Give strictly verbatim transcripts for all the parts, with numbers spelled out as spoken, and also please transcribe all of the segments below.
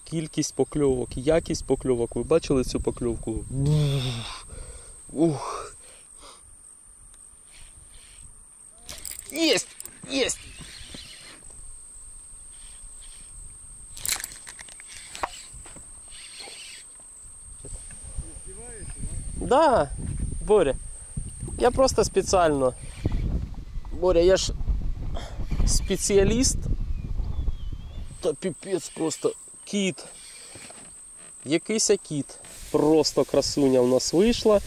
кількість покльовок, якість покльовок. Ви бачили цю покльовку? Ух. Єсть! Єсть! Да, Боря. Я просто спеціально. Боря, я ж спеціаліст. Та піпець просто. Кіт. Якийсь кіт. Просто красуня в нас вийшла.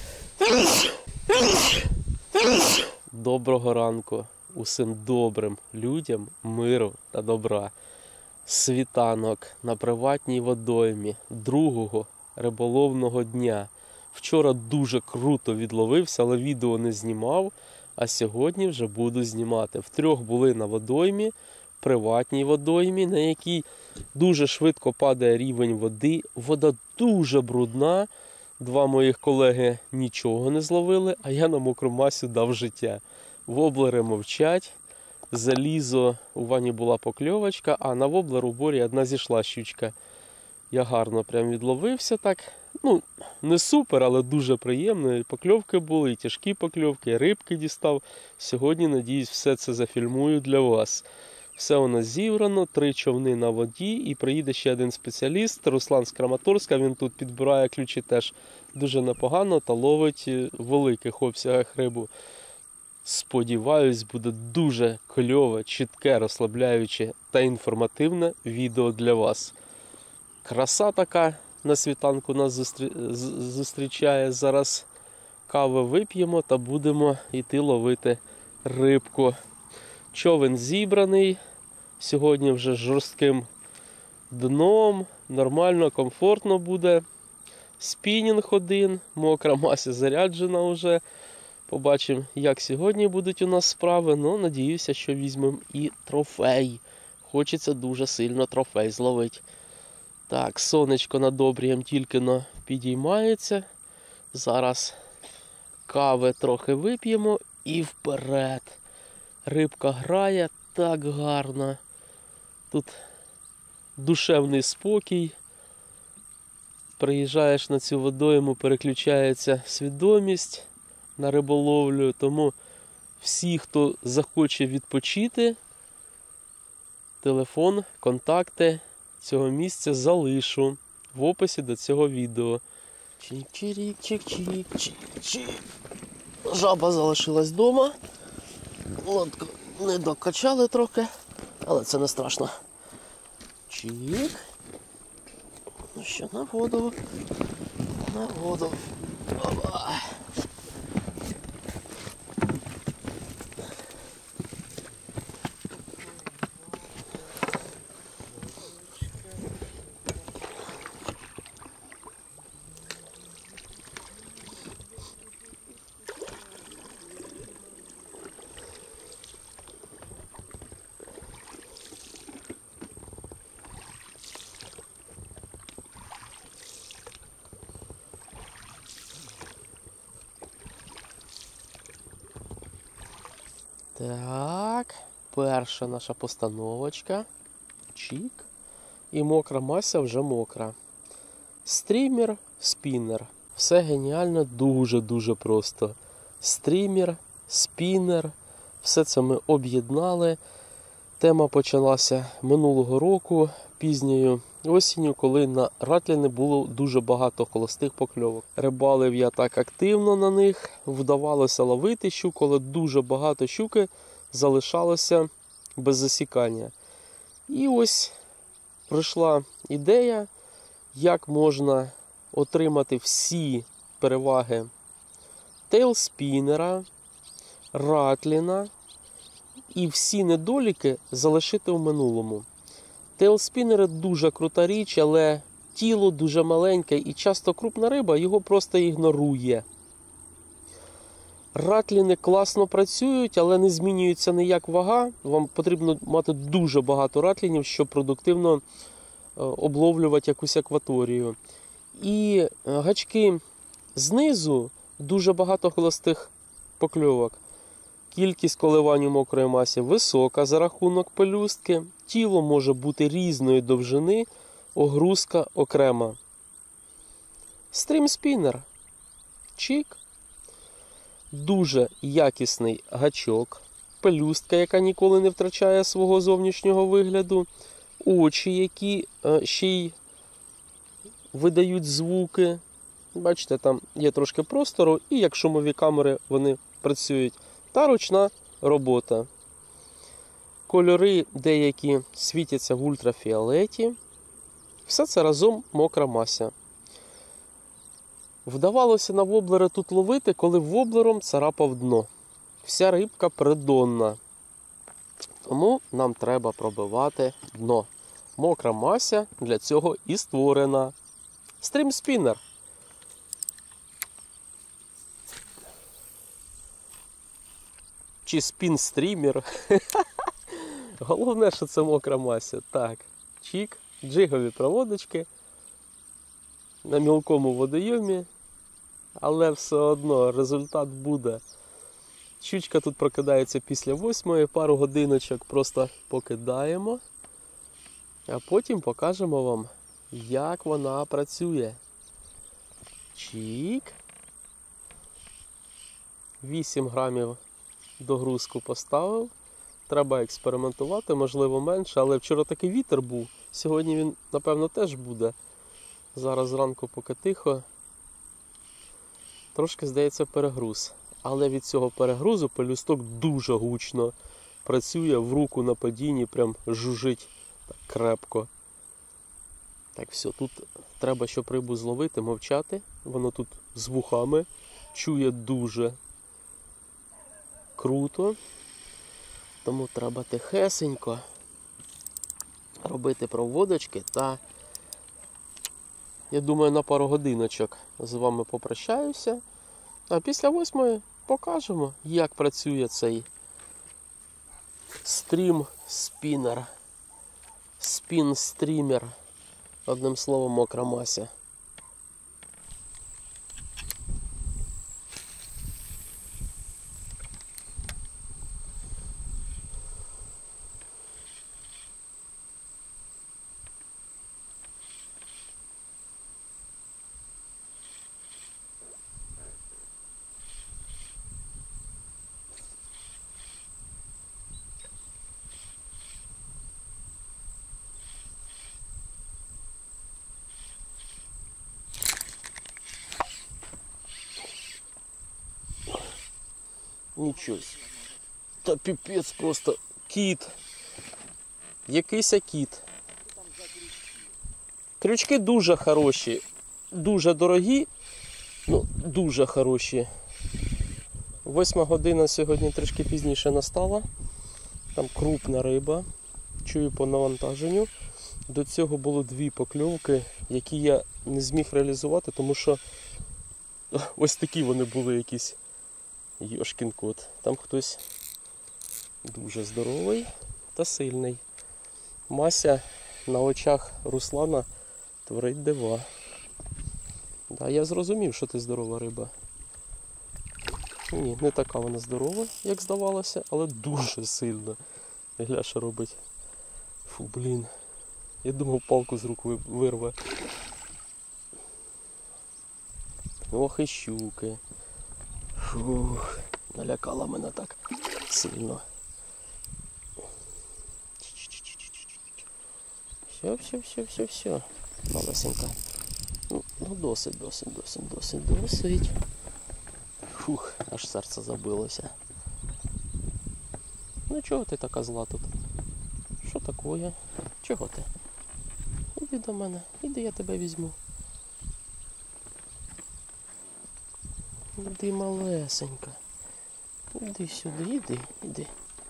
Доброго ранку усім добрим людям, миру та добра. Світанок на приватній водоймі другого риболовного дня. Вчора дуже круто відловився, але відео не знімав, а сьогодні вже буду знімати. Втрьох були на водоймі, приватній водоймі, на якій дуже швидко падає рівень води. Вода дуже брудна. Два моїх колеги нічого не зловили, а я на мокромасю дав життя. Воблери мовчать, залізо, у Вані була покльовочка, а на воблер у Борі одна зійшла щучка. Я гарно прям відловився так. Ну, не супер, але дуже приємно. І покльовки були, і тяжкі покльовки, і рибки дістав. Сьогодні, надіюсь, все це зафільмую для вас. Все у нас зібрано, три човни на воді, і приїде ще один спеціаліст, Руслан з Краматорська. Він тут підбирає ключі теж дуже непогано та ловить в великих обсягах рибу. Сподіваюсь, буде дуже кльове, чітке, розслабляюче та інформативне відео для вас. Краса така на світанку нас зустрічає. Зараз кави вип'ємо та будемо йти ловити рибку. Човен зібраний. Сьогодні вже з жорстким дном. Нормально, комфортно буде. Спінінг один. Мокра мася заряджена вже. Побачимо, як сьогодні будуть у нас справи. Ну, надіюся, що візьмемо і трофей. Хочеться дуже сильно трофей зловити. Так, сонечко над обрієм тільки-но підіймається. Зараз кави трохи вип'ємо і вперед. Рибка грає так гарно. Тут душевний спокій. Приїжджаєш на цю водойму, переключається свідомість на риболовлю. Тому всі, хто захоче відпочити, телефон, контакти цього місця залишу в описі до цього відео. Чик-чирік-чик-чик-чик-чик. Жаба залишилась вдома. Лодку не докачали трохи, але це не страшно. Чик. Ну що, на воду. На воду. Опа. Так, перша наша постановочка. Чик. І мокра мася вже мокра. Стрімер, спінер. Все геніально, дуже-дуже просто. Стрімер, спінер. Все це ми об'єднали. Тема почалася минулого року, пізньою осінню, коли на ратліни було дуже багато холостих покльовок. Рибалив я так активно на них, вдавалося ловити щуку, але дуже багато щуки залишалося без засікання. І ось прийшла ідея, як можна отримати всі переваги тейлспінера, ратліна і всі недоліки залишити в минулому. Тейлспінери дуже крута річ, але тіло дуже маленьке і часто крупна риба його просто ігнорує. Ратліни класно працюють, але не змінюється ніяк вага. Вам потрібно мати дуже багато ратлінів, щоб продуктивно обловлювати якусь акваторію. І гачки знизу дуже багато холостих покльовок. Кількість коливань у мокрої масі висока за рахунок пелюстки. Тіло може бути різної довжини, огрузка окрема. Стрім-спінер. Чик. Дуже якісний гачок. Пелюстка, яка ніколи не втрачає свого зовнішнього вигляду. Очі, які е, ще й видають звуки. Бачите, там є трошки простору, і як шумові камери вони працюють. Та ручна робота. Кольори деякі світяться в ультрафіолеті. Все це разом мокра мася. Вдавалося на воблери тут ловити, коли воблером царапав дно. Вся рибка придонна. Тому нам треба пробивати дно. Мокра мася для цього і створена. Стрім-спінер. Чи спін-стрімер. Головне, що це мокра мася. Так, чик, джигові проводочки на мілкому водойомі, але все одно результат буде. Щучка тут прокидається після восьмої, пару годиночок просто покидаємо, а потім покажемо вам, як вона працює. Чик. вісім грамів догрузку поставив. Треба експериментувати, можливо менше, але вчора такий вітер був. Сьогодні він, напевно, теж буде. Зараз зранку поки тихо. Трошки, здається, перегруз. Але від цього перегрузу пелюсток дуже гучно працює, в руку на падінні, прям жужить так крепко. Так, все, тут треба, щоб рибу зловити, мовчати. Воно тут з вухами чує дуже круто. Тому треба тихесенько робити проводочки та, я думаю, на пару годиночок з вами попрощаюся. А після восьмої покажемо, як працює цей стрім-спінер. Спін-стрімер. Одним словом, мокра мася. Нічого. Та піпець просто. Кіт. Якийсь кіт. Крючки дуже хороші. Дуже дорогі. Ну, дуже хороші. Восьма година сьогодні трішки пізніше настала. Там крупна риба. Чую по навантаженню. До цього було дві покльовки, які я не зміг реалізувати, тому що ось такі вони були якісь. Йошкін кот. Там хтось дуже здоровий та сильний. Мася на очах Руслана творить дива. Да, я зрозумів, що ти здорова риба. Ні, не така вона здорова, як здавалося, але дуже сильна. Гля, що робить. Фу, блін. Я думав, палку з рук вирве. Ох і щуки. Фух, налякала мене так сильно. Все, все, все, все, все. Малесенька. Ну, ну досить, досить, досить, досить, досить. Фух, аж серце забилося. Ну чого ти така зла тут? Що такое? Чого ти? Іди до мене, іди, я тебе візьму. Іди, малесенька. Іди сюди, іди, іди.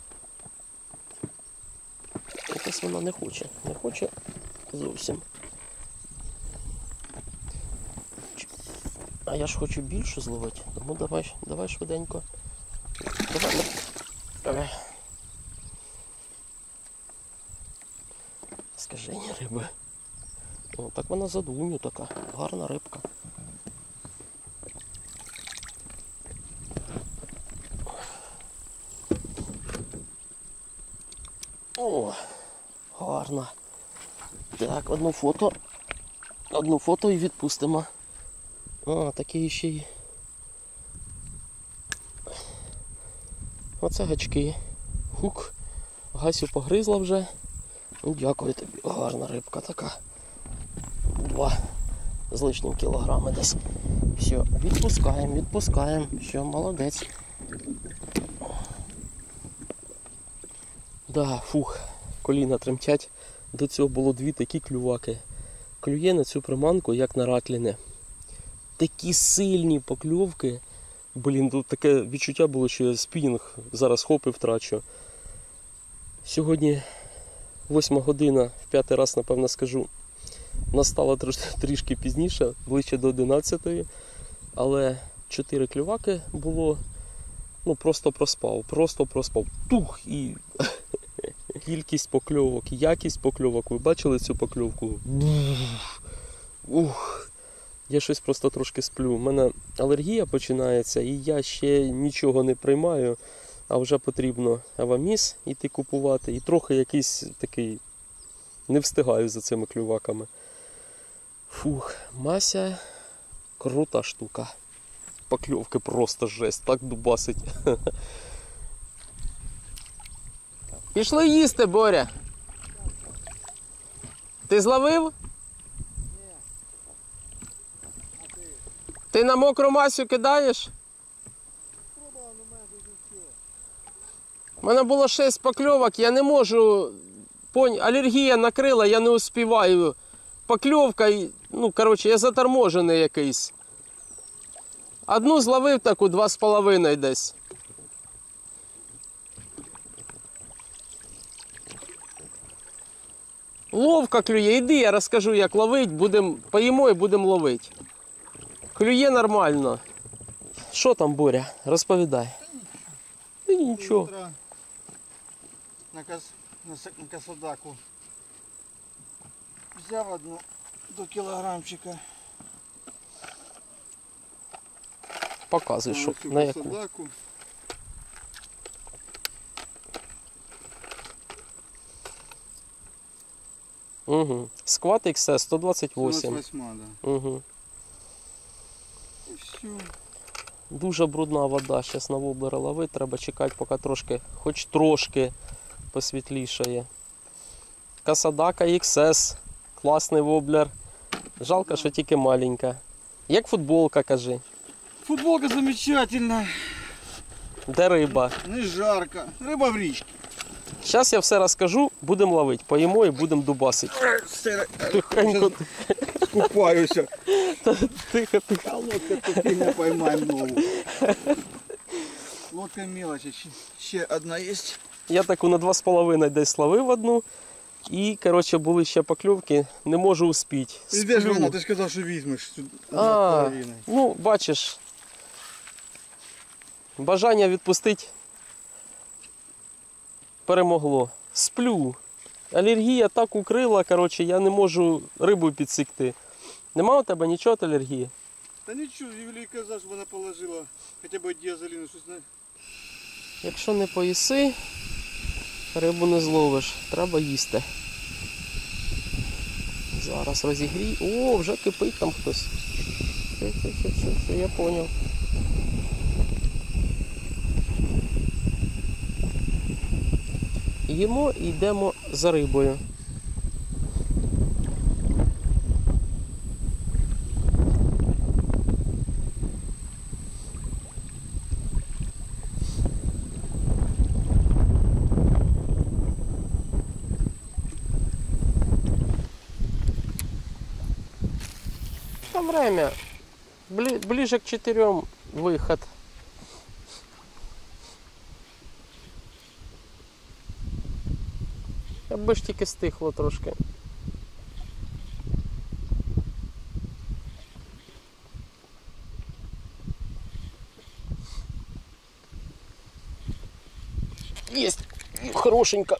Якось вона не хоче, не хоче зовсім. А я ж хочу більше зловити, тому давай, давай швиденько. Давай, давай. Скажені риби. О, так вона задуню така, гарна рибка. О, гарна. Так, одну фото. Одну фото і відпустимо. А, такі ще й. Оце гачки. Хук. Гасю погризла вже. Ну, дякую тобі. Гарна рибка така. Два з лишнім кілограми десь. Все, відпускаємо, відпускаємо. Все, молодець. Да, фух, коліна тремтять. До цього було дві такі клюваки. Клює на цю приманку, як на ратліни. Такі сильні покльовки. Блін, тут таке відчуття було, що я спінінг зараз хоп і втрачу. Сьогодні восьма година, в п'ятий раз, напевно, скажу. Настало трішки пізніше, ближче до одинадцятої. Але чотири клюваки було. Ну, просто проспав, просто проспав. Тух! І кількість покльовок, якість покльовок. Ви бачили цю покльовку? Ух! Я щось просто трошки сплю. У мене алергія починається і я ще нічого не приймаю, а вже потрібно аваміс іти купувати. І трохи якийсь такий, не встигаю за цими клюваками. Фух, Мася крута штука. Покльовки просто жесть, так дубасить. Пішли їсти, Боря. Ти зловив? Ні. А ти? Ти на мокру Масю кидаєш? Пробував, ну майже нічого. У мене було шість покльовок, я не можу... Понь... Алергія накрила, я не успіваю. Покльовка, ну, коротше, я заторможений якийсь. Одну зловив таку, два з половиною десь. Ловко клює, іди, я розкажу, як ловить, будем, поїмо і будемо ловити. Клює нормально. Що там, Боря? Розповідай. Та нічого. На, кас... на касадаку взяв одну до кілограмчика. Показуй, що, на яку. Касадаку. Угу. Скват ікс ес сто двадцять вісім. сто двадцять вісім, да. Угу. І все. Дуже брудна вода, зараз на воблера ловить, треба чекати, поки трошки, хоч трошки посвітлішає. Касадака ікс ес, класний воблер. Жалко, що тільки маленька. Як футболка, кажи. Футболка замечательна. Де риба? Не жарко. Риба в річці. Зараз я все розкажу, будемо ловити, поїмо і будемо дубасити. Тихенько. Купаюся. Тихо, тихо. А лодка тут не поймаємо нову. Лодка мелочі, ще одна є. Я таку на два з половиною десь ловив одну. І, коротше, були ще покльовки, не можу успіти. Де ж вона? Ти ж казав, що візьмеш. А, ну, бачиш, бажання відпустити перемогло. Сплю. Алергія так укрила, коротше, я не можу рибу підсікти. Нема у тебе нічого від алергії? Та нічого, Юлія казав, що вона положила хоча б діазоліну, щось не... Якщо не поїси, рибу не зловиш. Треба їсти. Зараз розігрій. О, вже кипить там хтось. Все, все, все, все, все, я зрозумів. Їмо і йдемо за рибою. Там время. Бли, ближе к четырем выход. Аби ж тільки стихло трошки. Есть! Хорошенько.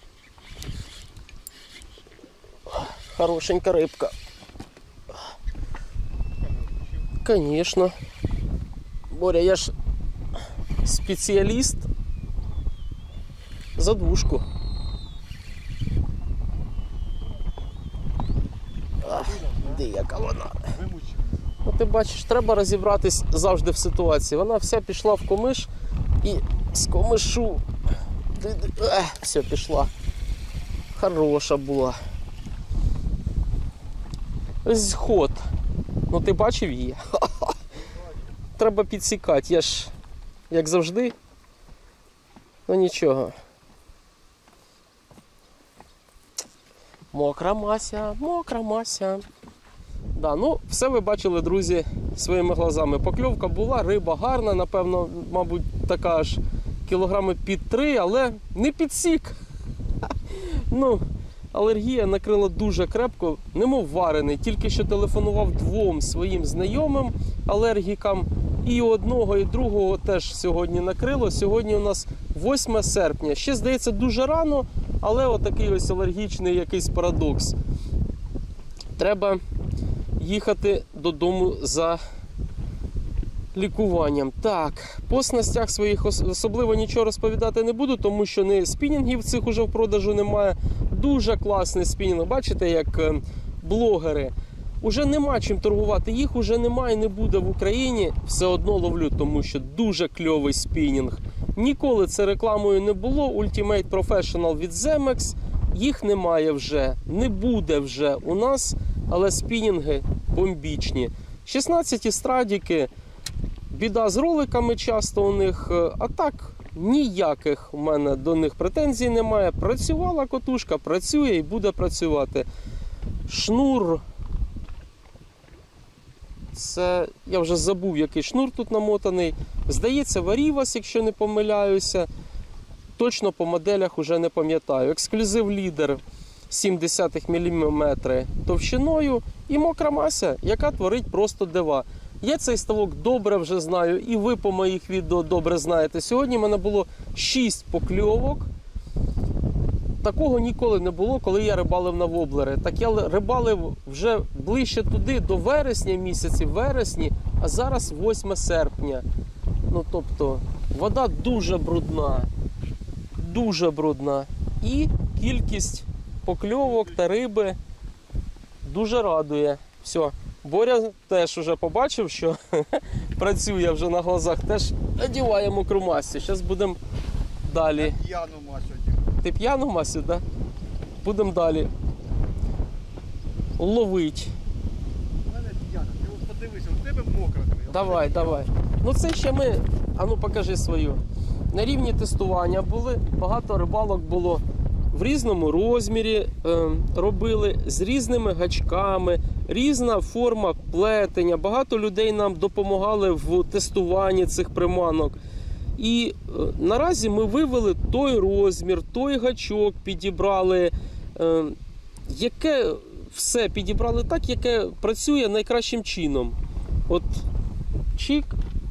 Хорошенька рыбка. Конечно. Боря, я ж спеціаліст за двушку. Диви, яка вона. Вимучив. Ну ти бачиш, треба розібратись завжди в ситуації. Вона вся пішла в комиш і з комишу. Ех, все, пішла. Хороша була. Ось ход. Ну ти бачив її? Треба підсікати, я ж, як завжди. Ну нічого. Мокра Мася, мокра Мася. Да, ну, все ви бачили, друзі, своїми глазами. Покльовка була, риба гарна, напевно, мабуть, така аж кілограми під три, але не підсік. Ну, алергія накрила дуже крепко, немов варений. Тільки що телефонував двом своїм знайомим алергікам. І одного, і другого теж сьогодні накрило. Сьогодні у нас восьме серпня. Ще, здається, дуже рано, але отакий ось алергічний якийсь парадокс. Треба їхати додому за лікуванням. Так, по снастях своїх особливо нічого розповідати не буду, тому що не спінінгів цих уже в продажу немає. Дуже класний спінінг. Бачите, як блогери. Уже нема чим торгувати, їх уже немає і не буде в Україні. Все одно ловлю, тому що дуже кльовий спінінг. Ніколи це рекламою не було. Ultimate Professional від Zemex. Їх немає вже, не буде вже у нас, але спінінги бомбічні. шістнадцяті страдіки, біда з роликами часто у них, а так ніяких у мене до них претензій немає. Працювала котушка, працює і буде працювати. Шнур. Це, я вже забув, який шнур тут намотаний. Здається, Варівас, якщо не помиляюся. Точно по моделях вже не пам'ятаю. Ексклюзив лідер сімдесят міліметрів товщиною і мокра Мася, яка творить просто дива. Я цей ставок добре вже знаю, і ви по моїх відео добре знаєте. Сьогодні в мене було шість покльовок. Такого ніколи не було, коли я рибалив на воблери. Так я рибалив вже ближче туди, до вересня місяці, вересні, а зараз восьме серпня. Ну, тобто, вода дуже брудна. Дуже брудна. І кількість покльовок та риби дуже радує. Все. Боря теж вже побачив, що працює вже на глазах. Теж одіває мокру Масю. Зараз будемо далі. П'яну Масю. Ти п'яну Масю, так? Будемо далі ловить. У мене п'яна. Ти ось подивися, у тебе мокра. Давай, давай. Ну це ще ми, а ну покажи свою. На рівні тестування були, багато рибалок було в різному розмірі, е, робили з різними гачками, різна форма плетення. Багато людей нам допомагали в тестуванні цих приманок. І е, наразі ми вивели той розмір, той гачок підібрали, е, яке все підібрали так, яке працює найкращим чином. От чик.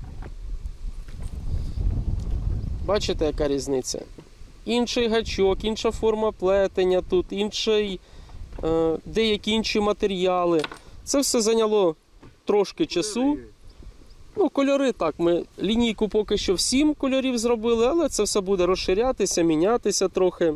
Бачите, яка різниця? Інший гачок, інша форма плетення тут, інший, е, деякі інші матеріали. Це все зайняло трошки часу. Ну, кольори так, ми лінійку поки що в сім кольорів зробили, але це все буде розширятися, мінятися трохи.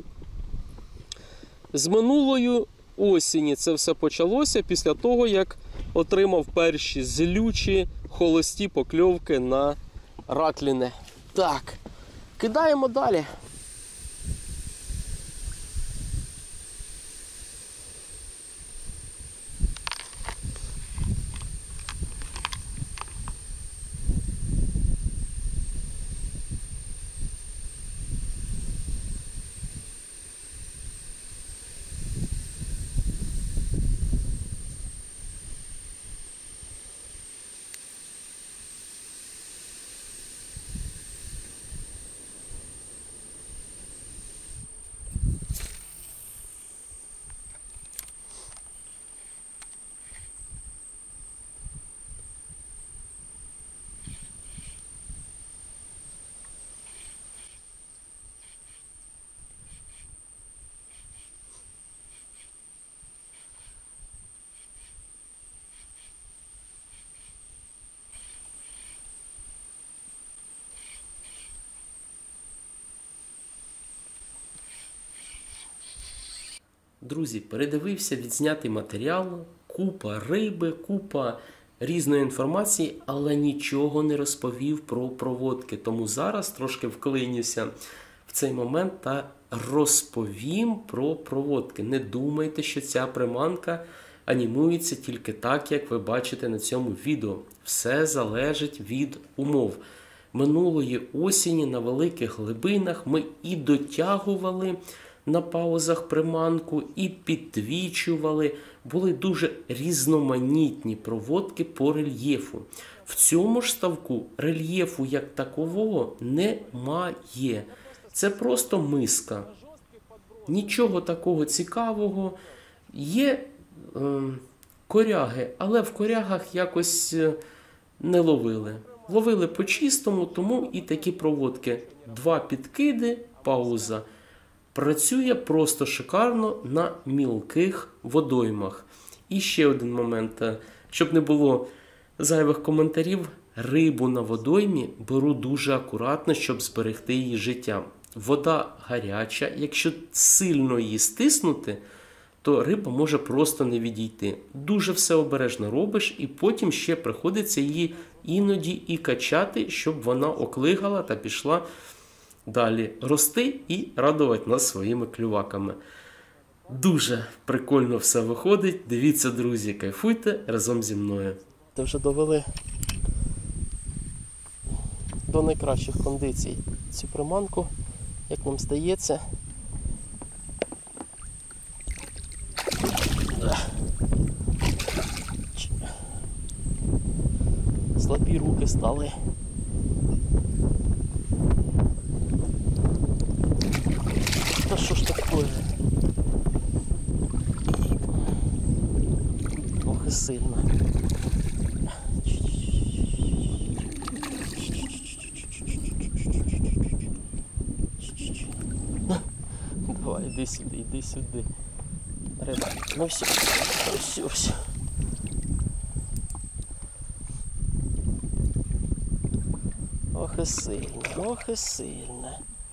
З минулої осені це все почалося після того, як отримав перші злючі холості покльовки на ракліне. Так, кидаємо далі. Друзі, передивився відзнятий матеріал, купа риби, купа різної інформації, але нічого не розповів про проводки. Тому зараз трошки вклинюся в цей момент та розповім про проводки. Не думайте, що ця приманка анімується тільки так, як ви бачите на цьому відео. Все залежить від умов. Минулої осені на великих глибинах ми і дотягували на паузах приманку, і підтвічували. Були дуже різноманітні проводки по рельєфу. В цьому ж ставку рельєфу як такового немає. Це просто миска. Нічого такого цікавого. Є е, коряги, але в корягах якось е, не ловили. Ловили по-чистому, тому і такі проводки. Два підкиди, пауза. Працює просто шикарно на мілких водоймах. І ще один момент. Щоб не було зайвих коментарів, рибу на водоймі беру дуже акуратно, щоб зберегти її життя. Вода гаряча, якщо сильно її стиснути, то риба може просто не відійти. Дуже все обережно робиш, і потім ще приходиться її іноді і качати, щоб вона оклигала та пішла далі рости і радувати нас своїми клюваками. Дуже прикольно все виходить. Дивіться, друзі, кайфуйте разом зі мною. Ти вже довели до найкращих кондицій цю приманку, як нам здається. Слабі руки стали. Та що ж таке? Ох і сильно. Давай, іди сюди, іди сюди. Риба, ну все, все, все. Ох і сильно, ох і сильно.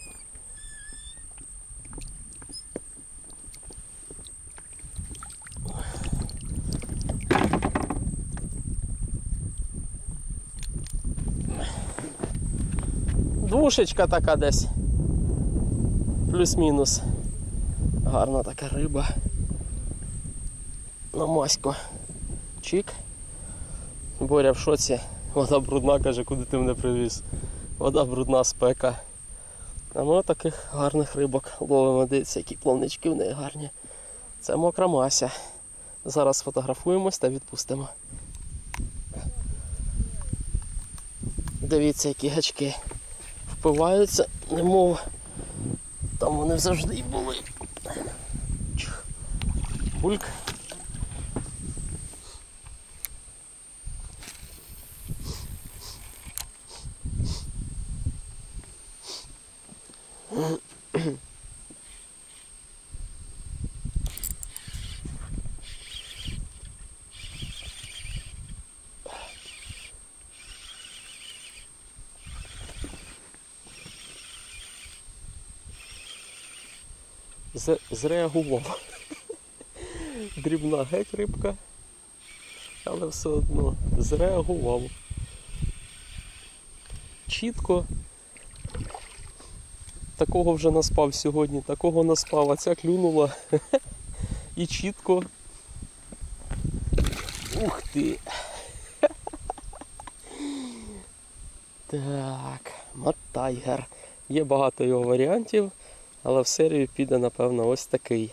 Двушечка така десь. Плюс-мінус. Гарна така риба. На маську. Чик. Боря в шоці. Вода брудна, каже, куди ти мене привіз. Вода брудна, спека. А ми таких гарних рибок ловимо. Дивіться, які плавнички в неї гарні. Це мокра мася. Зараз фотографуємось та відпустимо. Дивіться, які гачки впиваються, немов там вони завжди і були. Бульк. Зреагував. Дрібна геть рибка, але все одно зреагував. Чітко. Такого вже наспав сьогодні, такого наспав, а ця клюнула. І чітко. Ух ти! Так, маттайгер. Є багато його варіантів. Але в серію піде, напевно, ось такий.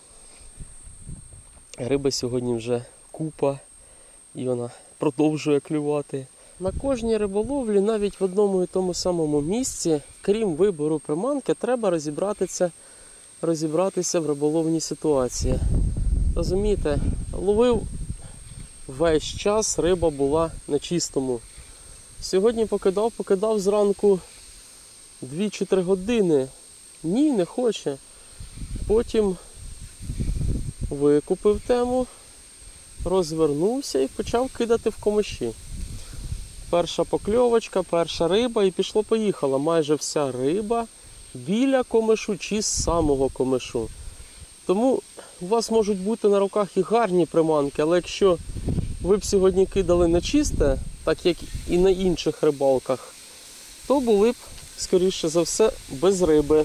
Риби сьогодні вже купа, і вона продовжує клювати. На кожній риболовлі, навіть в одному і тому самому місці, крім вибору приманки, треба розібратися, розібратися в риболовній ситуації. Розумієте, ловив весь час, риба була на чистому. Сьогодні покидав, покидав зранку дві чи три години. Ні, не хоче. Потім викупив тему, розвернувся і почав кидати в комиші. Перша покльовочка, перша риба і пішло-поїхало. Майже вся риба біля комишу чи з самого комишу. Тому у вас можуть бути на руках і гарні приманки, але якщо ви б сьогодні кидали на чисте, так як і на інших рибалках, то були б, скоріше за все, без риби.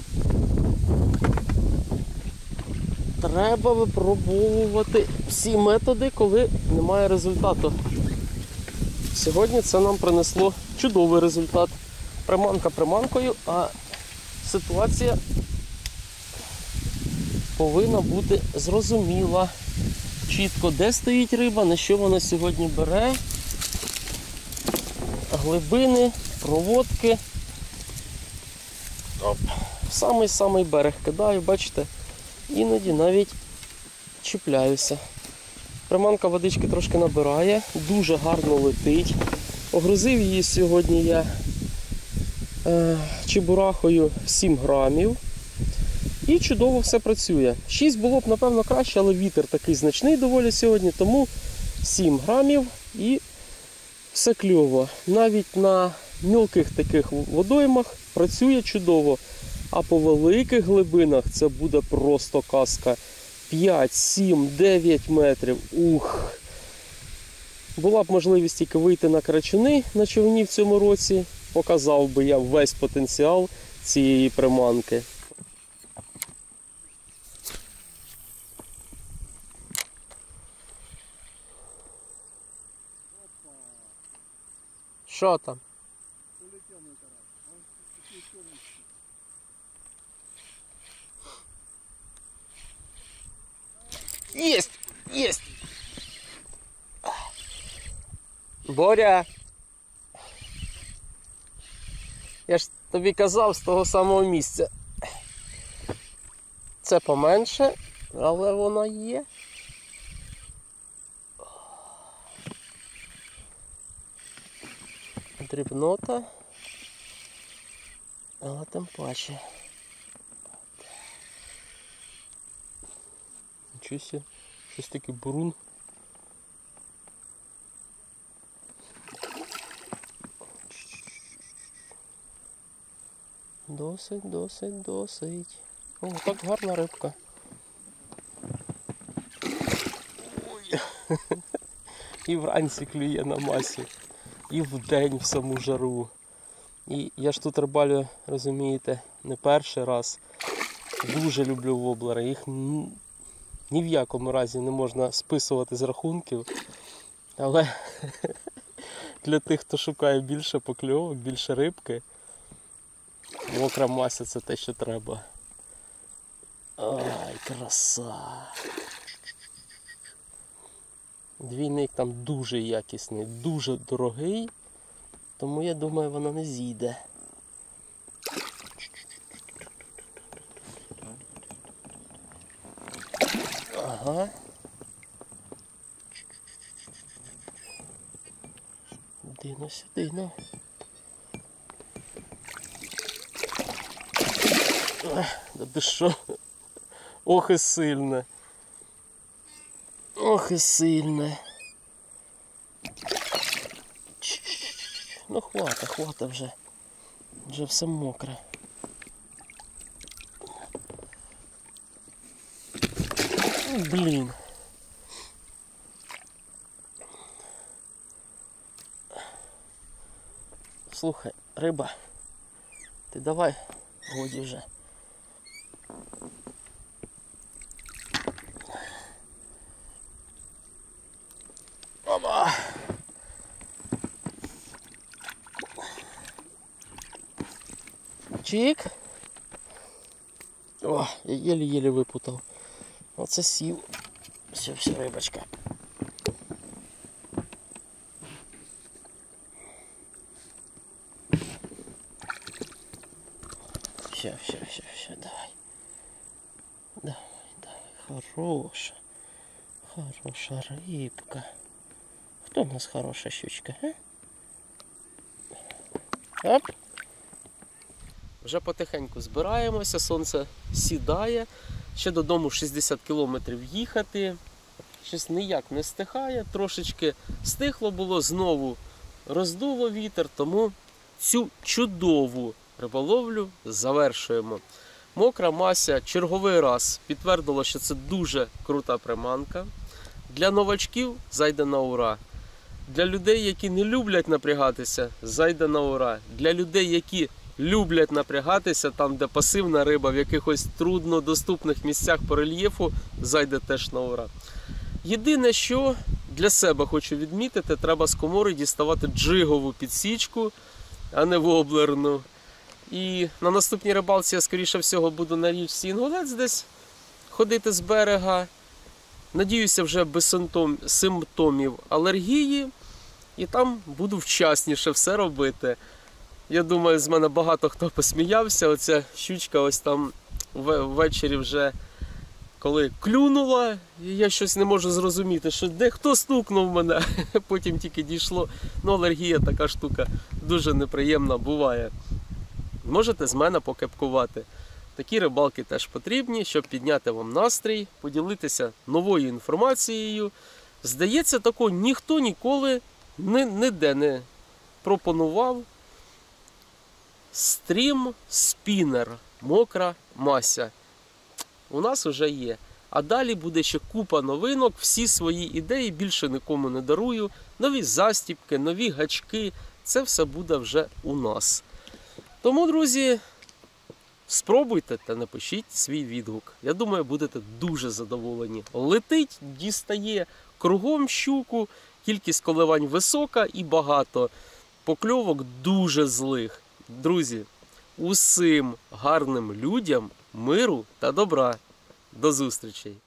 Треба випробовувати всі методи, коли немає результату. Сьогодні це нам принесло чудовий результат. Приманка приманкою, а ситуація повинна бути зрозуміла. Чітко, де стоїть риба, на що вона сьогодні бере. Глибини, проводки. Оп. В самий-самий берег кидаю, бачите, іноді навіть чіпляюся. Приманка водички трошки набирає, дуже гарно летить. Огрузив її сьогодні я е, чебурахою сім грамів. І чудово все працює. шість було б, напевно, краще, але вітер такий значний доволі сьогодні, тому сім грамів і все кльово. Навіть на мілких таких водоймах працює чудово. А по великих глибинах це буде просто казка. п'ять, сім, дев'ять метрів. Ух! Була б можливість тільки вийти на крачуни на човні в цьому році. Показав би я весь потенціал цієї приманки. Що там? Єсть! Єсть! Боря! Я ж тобі казав з того самого місця. Це поменше, але вона є. Дрібнота, але тим паче. Нічого себе, щось таке бурун. Досить, досить, досить. О, так гарна рибка. Ой. І вранці клює на масі. І вдень в саму жару. І я ж тут рибалю, розумієте, не перший раз. Дуже люблю воблери. Їх ні в якому разі не можна списувати з рахунків. Але для тих, хто шукає більше покльовок, більше рибки, мокра мася — це те, що треба. Ай, краса! Двійник там дуже якісний, дуже дорогий, тому я думаю, вона не зійде. Ага. Дино сюди, ну. Да ти що? Ох і сильне. Ох і сильне. Ну хвата, хвата вже. Вже все мокре. Блін. Слухай, риба, ти давай, годі вже. Опа! Чик. О, я єлі-єлі випутав. Оце сів. Все, все, рибочка. Все, все, все, все, давай. Давай, давай, хороша. Хороша рибка. Хто у нас хороша щучка, а? Оп. Вже потихеньку збираємося, сонце сідає. Ще додому шістдесят кілометрів їхати. Щось ніяк не стихає. Трошечки стихло було, знову роздуло вітер, тому цю чудову риболовлю завершуємо. Мокра Мася черговий раз підтвердила, що це дуже крута приманка. Для новачків зайде на ура. Для людей, які не люблять напрягатися, зайде на ура. Для людей, які люблять напрягатися, там де пасивна риба, в якихось труднодоступних місцях по рельєфу, зайде теж на ура. Єдине, що для себе хочу відмітити, треба з комори діставати джигову підсічку, а не воблерну. І на наступній рибалці я, скоріше всього, буду на річці Інгулець десь ходити з берега. Надіюся, вже без симптом, симптомів алергії. І там буду вчасніше все робити. Я думаю, з мене багато хто посміявся. Оця щучка ось там ввечері вже, коли клюнула, і я щось не можу зрозуміти, що де хто стукнув мене. Потім тільки дійшло. Ну, алергія така штука дуже неприємна буває. Можете з мене покепкувати. Такі рибалки теж потрібні, щоб підняти вам настрій, поділитися новою інформацією. Здається, такого ніхто ніколи ніде не пропонував. Стрім спінер Мокра Мася. У нас вже є. А далі буде ще купа новинок, всі свої ідеї більше нікому не дарую. Нові застіпки, нові гачки. Це все буде вже у нас. Тому, друзі, спробуйте та напишіть свій відгук. Я думаю, будете дуже задоволені. Летить, дістає кругом щуку, кількість коливань висока і багато. Покльовок дуже злих. Друзі, усім гарним людям миру та добра. До зустрічей!